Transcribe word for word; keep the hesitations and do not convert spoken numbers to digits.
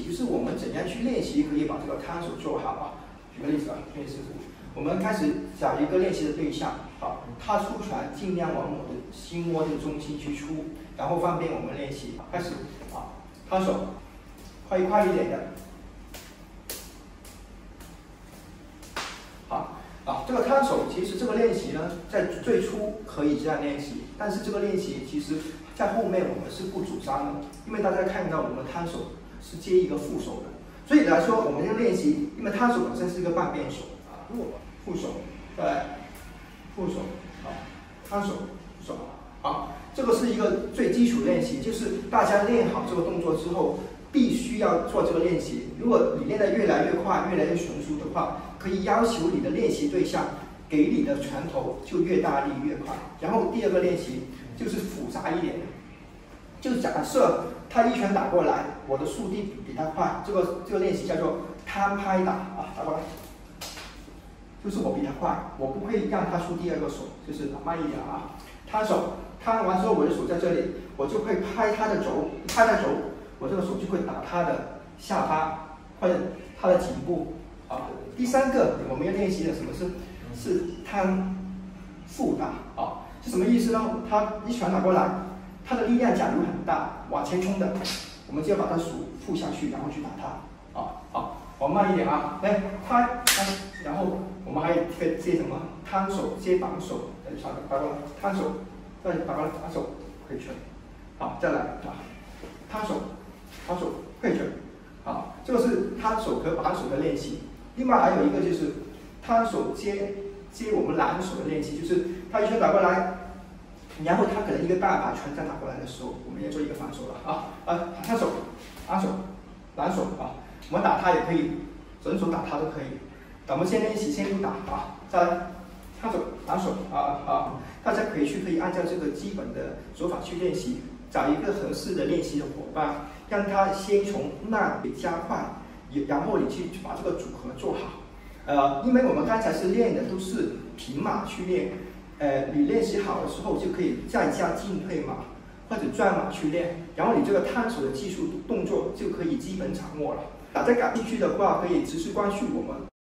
就是我们怎样去练习可以把这个摊手做好啊。举个例子啊，练习图，我们开始找一个练习的对象啊，他出拳尽量往我的心窝的中心去出，然后方便我们练习。开始啊，摊手，快快一点的。好啊，这个摊手其实这个练习呢，在最初可以这样练习，但是这个练习其实在后面我们是不主张的，因为大家看到我们摊手是接一个副手的。所以来说，我们要练习，因为摊手本身是一个半边手啊，副手，对，副手，好，摊手，手，好，这个是一个最基础练习，就是大家练好这个动作之后，必须要做这个练习。如果你练得越来越快，越来越纯熟的话，可以要求你的练习对象给你的拳头就越大力越快。然后第二个练习就是复杂一点的。就假设他一拳打过来，我的速度比他快，这个这个练习叫做摊拍打啊，打过来，就是我比他快，我不会让他出第二个手，就是慢一点啊。摊手，摊完之后我的手在这里，我就会拍他的肘，拍他肘，我这个手就会打他的下巴或者他的颈部啊。第三个我们要练习的什么是是摊腹打啊，是什么意思呢？他一拳打过来。他的力量假如很大，往前冲的，我们就要把他手负下去，然后去打他。啊，好，我慢一点啊，来，拍，拍，然后我们还有接接什么？摊手，接绑手，再打打过来，摊手，再打过来，打手，回拳。好，再来啊，摊手，摊手，回拳。好，这个是摊手和绑手的练习。另外还有一个就是摊手接接我们拦手的练习，就是他一拳打过来。然后他可能一个大把拳再打过来的时候，我们要做一个反手了啊啊！摊手、拉手、拦手啊，我们打他也可以，整手打他都可以。咱们先练习，先不打啊，再来摊手、拦手啊啊！大家可以去可以按照这个基本的手法去练习，找一个合适的练习的伙伴，让他先从慢加快，然后你去把这个组合做好。呃，因为我们刚才是练的都是平马去练。呃，你练习好的时候就可以再加进退马或者转马去练，然后你这个摊手的技术动作就可以基本掌握了。大家感兴趣的话，可以持续关注我们。